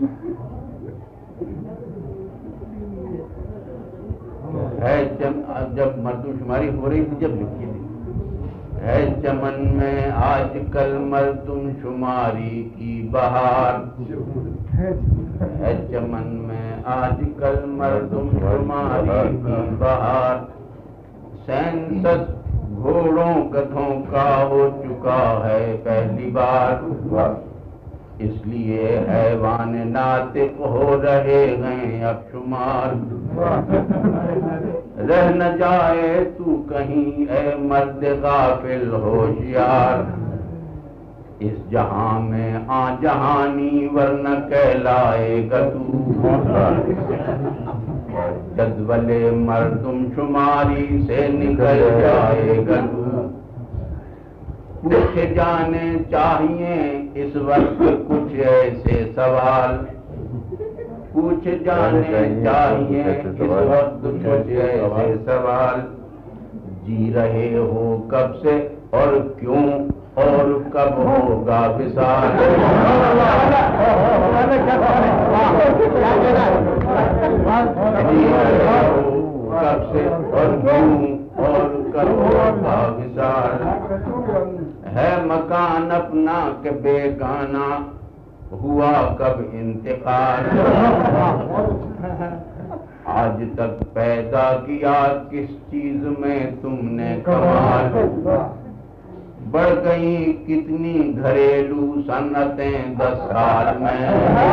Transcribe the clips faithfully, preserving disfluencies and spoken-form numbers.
ہے جب مردم شماری ہو رہی تھی جب لکھی تھی، ہے چمن میں آج کل مردم شماری کی بہار، ہے چمن میں آج کل مردم شماری کی بہار، سینسس گھوڑوں گدھوں کا ہو چکا ہے پہلی بار، اس لیے حیوان ناطق ہو رہے ہیں اب شمار، رہ نہ جائے تو کہیں اے مرد غافل ہوشیار، اس جہاں میں آ جہانی ورنہ کہلائے گا تو، جدول مردم شماری سے نکل جائے گا تو، پوچھے جانے چاہیے اس وقت کچھ ایسے سوال، پوچھے جانے چاہیے اس وقت کچھ ایسے سوال، جی رہے ہو کب سے اور کیوں اور کب ہوگا وصال، جی رہے ہو کب سے اور کیوں اور کب ہوگا وصال، ہے مکان اپنا کہ بیگانہ ہوا کب انتقال، آج تک پیدا کیا کس چیز میں تم نے کمال، بڑھ گئی کتنی گھریلو صنعتیں دس سال میں،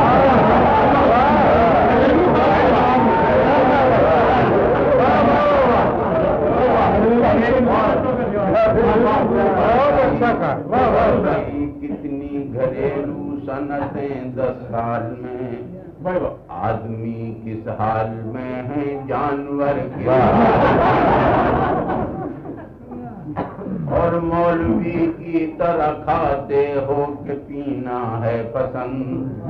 کتنی گھریلو صنعتیں دس سال میں، آدمی کس حال میں ہے جانور کس اور مولوی کی طرح کھاتے ہو کہ پینا ہے پسند،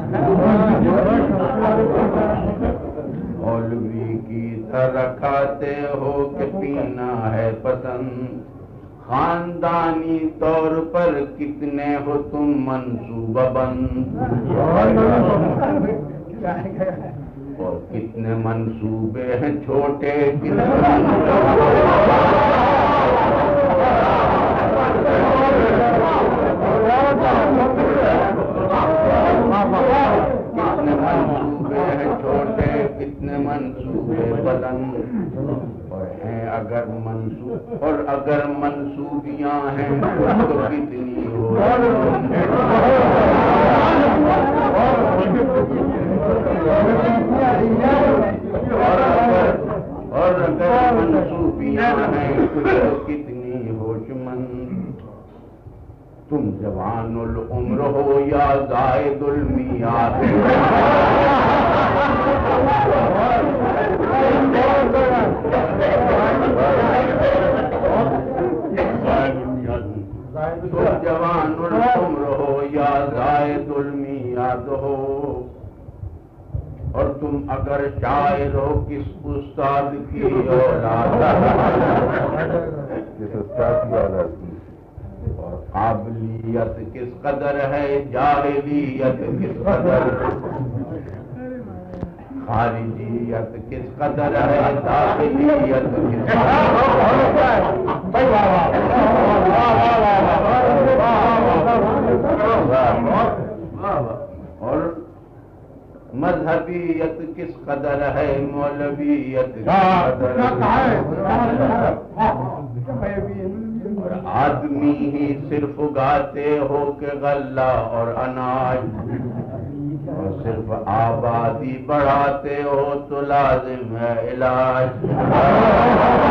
مولوی کی طرح کھاتے ہو کہ پینا ہے پسند، خاندانی طور پر کتنے ہو تم منصوبہ بند، اور کتنے منصوبے ہیں چھوٹے کتنے منصوبے ہیں چھوٹے کتنے منصوبے بلند، اور ہیں اگر منصوب اور اگر منصوبیاں ہیں تو کتنی ہو، اور اگر منصوبیاں ہیں تو کتنی ہوش مند، تم جوان العمر ہو یا زائد المیعاد، تم جوان العمر ہو یا زائد المیعاد ہو، اور تم اگر شاعر ہو کس استاد کی اولاد، کس استاد کی اولاد، اور قابلیت کس قدر ہے جاہلیت کس قدر، خارجیت کس قدر ہے داخلیت کس قدر، اور مذہبیت کس قدر ہے مولویت کس قدر، اور آدمی ہی صرف اگاتے ہو کہ غلہ اور اناج، اور صرف آبادی بڑھاتے ہو تو لازم ہے علاج،